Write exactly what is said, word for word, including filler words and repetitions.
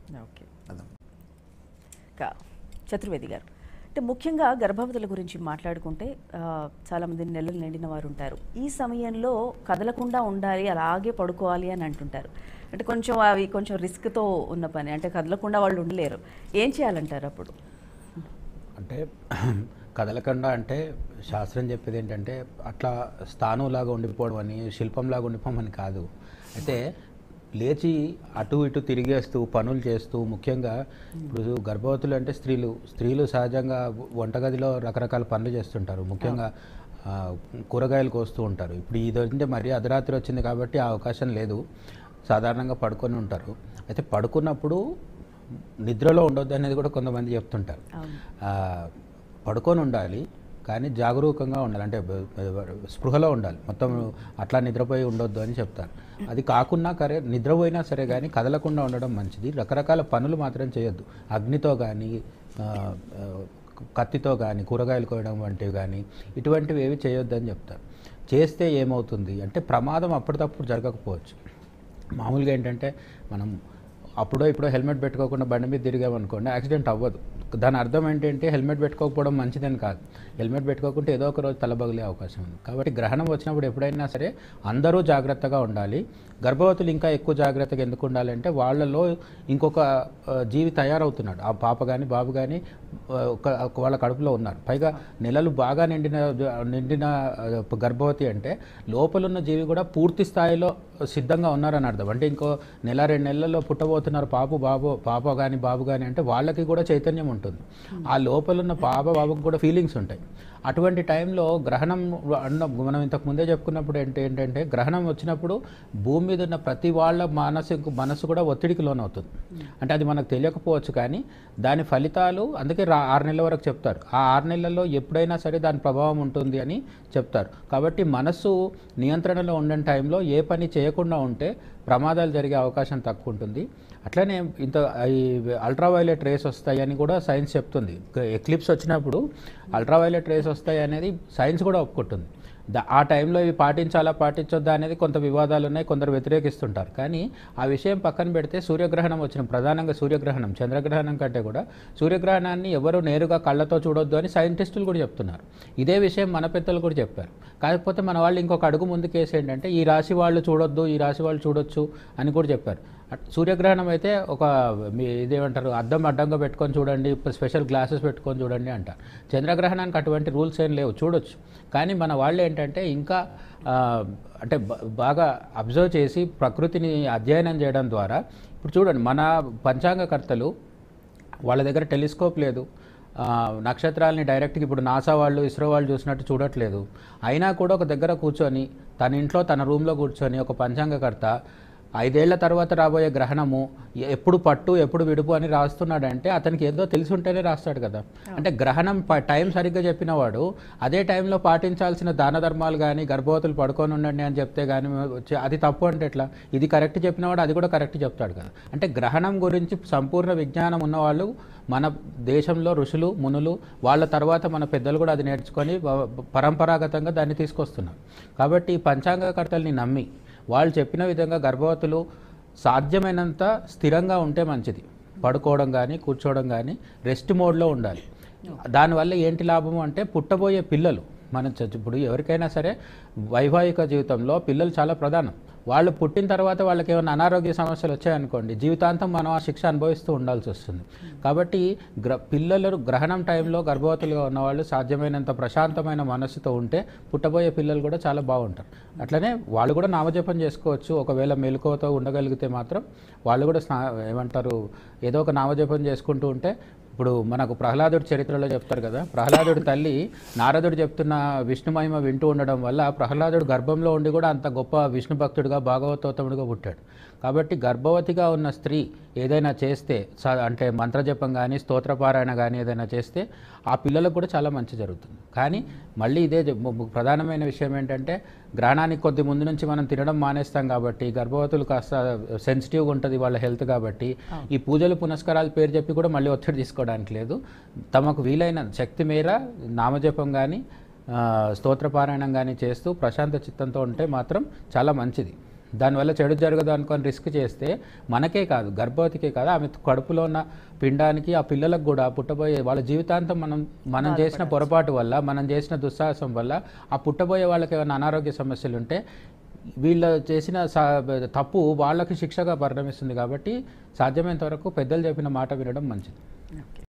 Okay. Chaturvedi గారు, అంటే ముఖ్యంగా గర్భవతుల గురించి మాట్లాడుకుంటే చాలామంది నెలలు నిండిన వారు ఉంటారు. ఈ సమయంలో కదలకుండా ఉండాలి, అలాగే పడుకోవాలి అని అంటుంటారు. అంటే కొంచెం అవి కొంచెం రిస్క్తో ఉన్న పని, అంటే కదలకుండా వాళ్ళు ఉండలేరు. ఏం చేయాలంటారు అప్పుడు? అంటే కదలకుండా అంటే శాస్త్రం చెప్పేది ఏంటంటే అట్లా స్థానంలాగా ఉండిపోవడం అని, శిల్పంలాగా ఉండిపోమని కాదు. అయితే లేచి అటు ఇటు తిరిగేస్తూ పనులు చేస్తూ, ముఖ్యంగా ఇప్పుడు గర్భవతులు అంటే స్త్రీలు స్త్రీలు సహజంగా వంటగదిలో రకరకాల పనులు చేస్తుంటారు. ముఖ్యంగా కూరగాయలు కోస్తూ ఉంటారు. ఇప్పుడు ఇదంటే మరీ అర్ధరాత్రి వచ్చింది కాబట్టి ఆ అవకాశం లేదు, సాధారణంగా పడుకొని ఉంటారు. అయితే పడుకున్నప్పుడు నిద్రలో ఉండొద్దు అనేది కూడా కొంతమంది చెప్తుంటారు. పడుకొని ఉండాలి కానీ జాగరూకంగా ఉండాలి, అంటే స్పృహలో ఉండాలి, మొత్తం అట్లా నిద్రపోయి ఉండొద్దు అని చెప్తారు. అది కాకుండా సరే నిద్రపోయినా సరే కానీ కదలకుండా ఉండడం మంచిది. రకరకాల పనులు మాత్రం చేయొద్దు. అగ్నితో కానీ కత్తితో కానీ కూరగాయలు కోయడం వంటివి కానీ ఇటువంటివి ఏవి చేయొద్దు అని చెప్తారు. చేస్తే ఏమవుతుంది అంటే ప్రమాదం అప్పటికప్పుడు జరగకపోవచ్చు. మామూలుగా ఏంటంటే మనం అప్పుడో ఇప్పుడో హెల్మెట్ పెట్టుకోకుండా బండి మీద తిరిగామనుకోండి, యాక్సిడెంట్ అవ్వదు. దాని అర్థం ఏంటంటే హెల్మెట్ పెట్టుకోకపోవడం మంచిదని కాదు, హెల్మెట్ పెట్టుకోకుంటే ఏదో ఒక రోజు తలబగిలే అవకాశం ఉంది. కాబట్టి గ్రహణం వచ్చినప్పుడు ఎప్పుడైనా సరే అందరూ జాగ్రత్తగా ఉండాలి. గర్భవతులు ఇంకా ఎక్కువ జాగ్రత్తగా ఎందుకు ఉండాలంటే వాళ్ళలో ఇంకొక జీవి తయారవుతున్నాడు. ఆ పాప కానీ బాబు కానీ వాళ్ళ కడుపులో ఉన్నారు. పైగా నెలలు బాగా నిండిన నిండిన గర్భవతి అంటే లోపలున్న జీవి కూడా పూర్తి స్థాయిలో సిద్ధంగా ఉన్నారని అర్థం. అంటే ఇంకో నెల రెండు నెలల్లో పుట్టబోతున్నారు పాపు బాబు పాప కానీ బాబు కానీ అంటే వాళ్ళకి కూడా చైతన్యం ఉంటుంది. ఆ లోపలున్న పాప బాబుకి కూడా ఫీలింగ్స్ ఉంటాయి. అటువంటి టైంలో గ్రహణం అన్న మనం ఇంతకు ముందే చెప్పుకున్నప్పుడు ఏంటి ఏంటంటే గ్రహణం వచ్చినప్పుడు భూమి మీద ఉన్న ప్రతి వాళ్ళ మానసిక మనసు కూడా ఒత్తిడికి లోనవుతుంది. అంటే అది మనకు తెలియకపోవచ్చు కానీ దాని ఫలితాలు అందుకే ఆరు నెలల వరకు చెప్తారు. ఆ ఆరు నెలల్లో ఎప్పుడైనా సరే దాని ప్రభావం ఉంటుంది అని చెప్తారు. కాబట్టి మనసు నియంత్రణలో ఉండే టైంలో ఏ పని చేయకుండా ఉంటే ప్రమాదాలు జరిగే అవకాశం తక్కువ ఉంటుంది. అట్లనే ఇంత ఈ అల్ట్రావైలెట్ రేస్ వస్తాయి అని కూడా సైన్స్ చెప్తుంది. ఎక్లిప్స్ వచ్చినప్పుడు అల్ట్రావైలెట్ రేస్ వస్తాయి అనేది సైన్స్ కూడా ఒప్పుకుంటుంది. ఆ టైంలో ఇవి పాటించాలా పాటించొద్దా అనేది కొంత వివాదాలు ఉన్నాయి, కొందరు వ్యతిరేకిస్తుంటారు. కానీ ఆ విషయం పక్కన పెడితే సూర్యగ్రహణం వచ్చిన ప్రధానంగా సూర్యగ్రహణం చంద్రగ్రహణం కంటే కూడా సూర్యగ్రహణాన్ని ఎవరు నేరుగా కళ్ళతో చూడొద్దు అని సైంటిస్టులు కూడా చెప్తున్నారు. ఇదే విషయం మన పెద్దలు కూడా చెప్పారు. కాకపోతే మన వాళ్ళు ఇంకొక అడుగు ముందుకేసి ఏంటంటే ఈ రాశి వాళ్ళు చూడొద్దు, ఈ రాశి వాళ్ళు చూడొచ్చు అని కూడా చెప్పారు. సూర్యగ్రహణం అయితే ఒక మీ ఇదేమంటారు అద్దం అడ్డంగా పెట్టుకొని చూడండి, స్పెషల్ గ్లాసెస్ పెట్టుకొని చూడండి అంటారు. చంద్రగ్రహణానికి అటువంటి రూల్స్ ఏం లేవు, చూడొచ్చు. కానీ మన వాళ్ళు ఏంటంటే ఇంకా అంటే బాగా అబ్జర్వ్ చేసి ప్రకృతిని అధ్యయనం చేయడం ద్వారా ఇప్పుడు చూడండి మన పంచాంగకర్తలు వాళ్ళ దగ్గర టెలిస్కోప్ లేదు, నక్షత్రాలని డైరెక్ట్గా ఇప్పుడు నాసా వాళ్ళు ఇస్రో వాళ్ళు చూసినట్టు చూడట్లేదు. అయినా కూడా ఒక దగ్గర కూర్చొని తన ఇంట్లో తన రూమ్లో కూర్చొని ఒక పంచాంగకర్త ఐదేళ్ల తర్వాత రాబోయే గ్రహణము ఎప్పుడు పట్టు ఎప్పుడు విడుపు అని రాస్తున్నాడంటే అతనికి ఏదో తెలిసి ఉంటేనే రాస్తాడు కదా. అంటే గ్రహణం టైం సరిగ్గా చెప్పిన వాడు అదే టైంలో పాటించాల్సిన దాన ధర్మాలు కానీ గర్భవతులు పడుకొని ఉండండి అని చెప్తే కానీ అది తప్పు అంటే ఎట్లా? ఇది కరెక్ట్ చెప్పినవాడు అది కూడా కరెక్ట్ చెప్తాడు కదా. అంటే గ్రహణం గురించి సంపూర్ణ విజ్ఞానం ఉన్నవాళ్ళు మన దేశంలో ఋషులు మునులు, వాళ్ళ తర్వాత మన పెద్దలు కూడా అది నేర్చుకొని పరంపరాగతంగా దాన్ని తీసుకొస్తున్నారు. కాబట్టి పంచాంగకర్తల్ని నమ్మి వాళ్ళు చెప్పిన విధంగా గర్భవతులు సాధ్యమైనంత స్థిరంగా ఉంటే మంచిది. పడుకోవడం కానీ కూర్చోవడం కానీ రెస్ట్ మోడ్లో ఉండాలి. దానివల్ల ఏంటి లాభము అంటే పుట్టబోయే పిల్లలు మనం ఇప్పుడు ఎవరికైనా సరే వైవాహిక జీవితంలో పిల్లలు చాలా ప్రధానం. వాళ్ళు పుట్టిన తర్వాత వాళ్ళకి ఏమైనా అనారోగ్య సమస్యలు వచ్చాయనుకోండి జీవితాంతం మనం ఆ శిక్ష అనుభవిస్తూ ఉండాల్సి వస్తుంది. కాబట్టి గ్ర పిల్లలు గ్రహణం టైంలో గర్భవతులుగా ఉన్నవాళ్ళు సాధ్యమైనంత ప్రశాంతమైన మనస్సుతో ఉంటే పుట్టబోయే పిల్లలు కూడా చాలా బాగుంటారు. అట్లనే వాళ్ళు కూడా నామజపం చేసుకోవచ్చు. ఒకవేళ మెలకువతో ఉండగలిగితే మాత్రం వాళ్ళు కూడా స్నా ఏమంటారు ఏదో ఒక నామజపం చేసుకుంటూ ఉంటే ఇప్పుడు మనకు ప్రహ్లాదుడి చరిత్రలో చెప్తారు కదా, ప్రహ్లాదుడి తల్లి నారదుడు చెప్తున్న విష్ణు మహిమ వింటూ ఉండడం వల్ల ప్రహ్లాదుడు గర్భంలో ఉండి కూడా అంత గొప్ప విష్ణు భక్తుడిగా భాగవతోత్తముడిగా పుట్టాడు. కాబట్టి గర్భవతిగా ఉన్న స్త్రీ ఏదైనా చేస్తే అంటే మంత్రజపం కానీ స్తోత్రపారాయణ కానీ ఏదైనా చేస్తే ఆ పిల్లలకు కూడా చాలా మంచి జరుగుతుంది. కానీ మళ్ళీ ఇదే ప్రధానమైన విషయం ఏంటంటే గ్రహణానికి కొద్ది ముందు నుంచి మనం తినడం మానేస్తాం కాబట్టి గర్భవతులు కాస్త సెన్సిటివ్గా ఉంటుంది వాళ్ళ హెల్త్. కాబట్టి ఈ పూజలు పునస్కారాల పేరు చెప్పి కూడా మళ్ళీ ఒత్తిడి తీసుకోవడానికి లేదు. తమకు వీలైన శక్తి మేర నామజపం కానీ స్తోత్రపారాయణం కానీ చేస్తూ ప్రశాంత చిత్తంతో ఉంటే మాత్రం చాలా మంచిది. దానివల్ల చెడు జరగదు అనుకొని రిస్క్ చేస్తే మనకే కాదు, గర్భవతికే కాదు, ఆమె కడుపులో ఉన్న పిండానికి ఆ పిల్లలకు కూడా పుట్టబోయే వాళ్ళ జీవితాంతం మనం మనం చేసిన పొరపాటు వల్ల, మనం చేసిన దుస్సాహసం వల్ల ఆ పుట్టబోయే వాళ్ళకి ఏమైనా అనారోగ్య సమస్యలు ఉంటే వీళ్ళు చేసిన తప్పు వాళ్ళకి శిక్షగా పరిణమిస్తుంది. కాబట్టి సాధ్యమైనంత వరకు పెద్దలు చెప్పిన మాట వినడం మంచిది. ఓకే.